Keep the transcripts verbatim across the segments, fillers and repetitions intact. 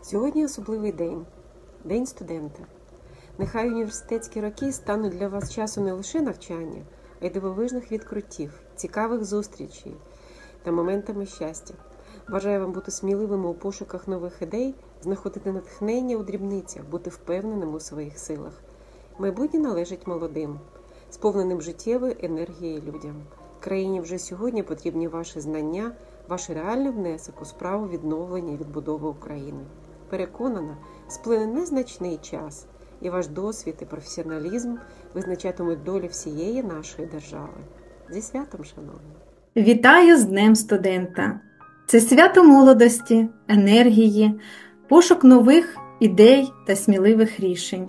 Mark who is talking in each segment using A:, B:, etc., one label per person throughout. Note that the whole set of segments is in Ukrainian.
A: Сьогодні особливий день – День студента. Нехай університетські роки стануть для вас часом не лише навчання, а й дивовижних відкриттів, цікавих зустрічей та моментами щастя. Бажаю вам бути сміливими у пошуках нових ідей, знаходити натхнення у дрібницях, бути впевненим у своїх силах. Майбутнє належить молодим, сповненим життєвої енергії людям. Країні вже сьогодні потрібні ваші знання, ваш реальний внесок у справу відновлення і відбудови України. Переконана, сплине незначний час, і ваш досвід і професіоналізм визначатимуть долю всієї нашої держави. Зі святом, шановні!
B: Вітаю з Днем студента! Це свято молодості, енергії, пошук нових ідей та сміливих рішень.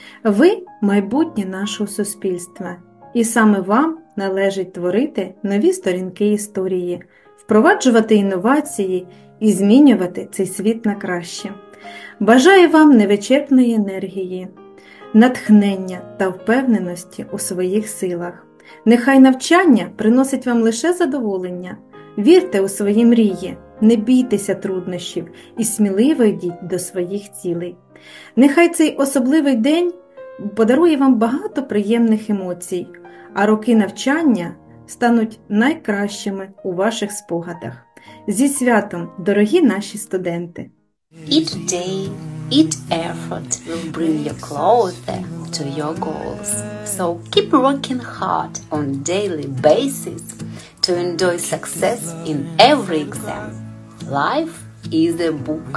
B: Ви – майбутнє нашого суспільства, і саме вам належить творити нові сторінки історії, впроваджувати інновації і змінювати цей світ на краще. Бажаю вам невичерпної енергії, натхнення та впевненості у своїх силах. Нехай навчання приносить вам лише задоволення. Вірте у свої мрії, не бійтеся труднощів і сміливо йдіть до своїх цілей. Нехай цей особливий день подарує вам багато приємних емоцій, а роки навчання стануть найкращими у ваших спогадах. Зі святом, дорогі наші студенти!
C: Each day, each effort will bring you closer to your goals. So keep working hard on a daily basis to enjoy success in every exam. Life is a book,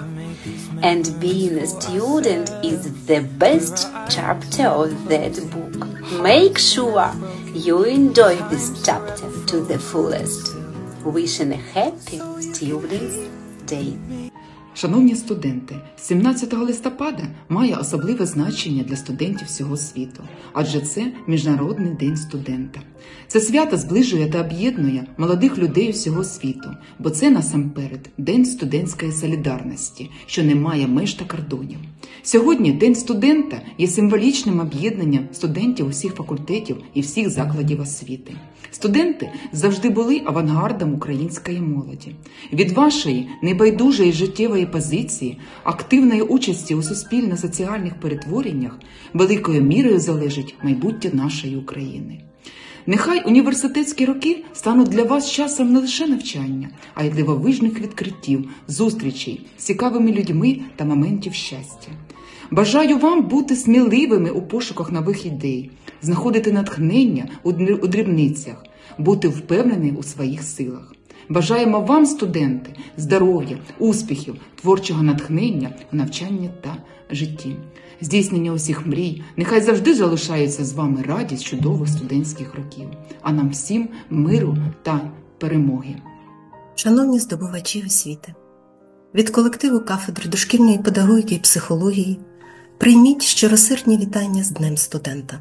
C: and being a student is the best chapter of that book. Make sure you enjoy this chapter to the fullest. Wishing a happy Students' Day.
D: Шановні студенти, сімнадцятого листопада має особливе значення для студентів всього світу, адже це Міжнародний день студента. Це свято зближує та об'єднує молодих людей усього світу, бо це насамперед День студентської солідарності, що не має меж та кордонів. Сьогодні День студента є символічним об'єднанням студентів усіх факультетів і всіх закладів освіти. Студенти завжди були авангардом української молоді. Від вашої небайдужої життєвої позиції, активної участі у суспільно-соціальних перетвореннях великою мірою залежить майбутнє нашої України. Нехай університетські роки стануть для вас часом не лише навчання, а й дивовижних відкриттів, зустрічей з цікавими людьми та моментів щастя. Бажаю вам бути сміливими у пошуках нових ідей, знаходити натхнення у дрібницях, бути впевненими у своїх силах. Бажаємо вам, студенти, здоров'я, успіхів, творчого натхнення у навчанні та житті. Здійснення усіх мрій, нехай завжди залишається з вами радість чудових студентських років, а нам всім миру та перемоги.
E: Шановні здобувачі освіти, від колективу кафедри дошкільної педагогіки і психології прийміть щиросердні вітання з Днем студента.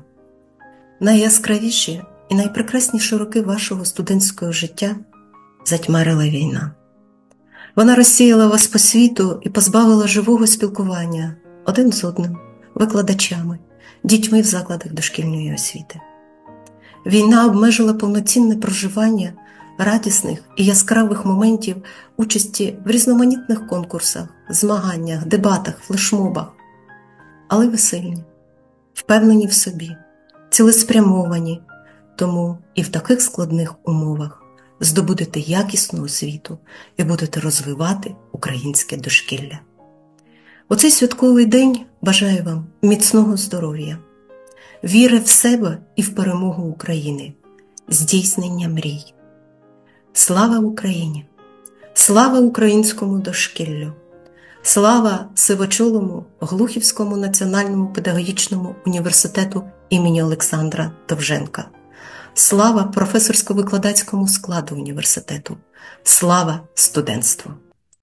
E: Найяскравіші і найпрекрасніші роки вашого студентського життя затьмарила війна. Вона розсіяла вас по світу і позбавила живого спілкування один з одним, викладачами, дітьми в закладах дошкільної освіти. Війна обмежила повноцінне проживання радісних і яскравих моментів участі в різноманітних конкурсах, змаганнях, дебатах, флешмобах. Але ви сильні, впевнені в собі, цілеспрямовані, тому і в таких складних умовах здобудете якісну освіту і будете розвивати українське дошкілля. У цей святковий день бажаю вам міцного здоров'я, віри в себе і в перемогу України, здійснення мрій. Слава Україні! Слава українському дошкіллю! Слава сивочолому Глухівському національному педагогічному університету імені Олександра Довженка! Слава професорсько-викладацькому складу університету! Слава студентству!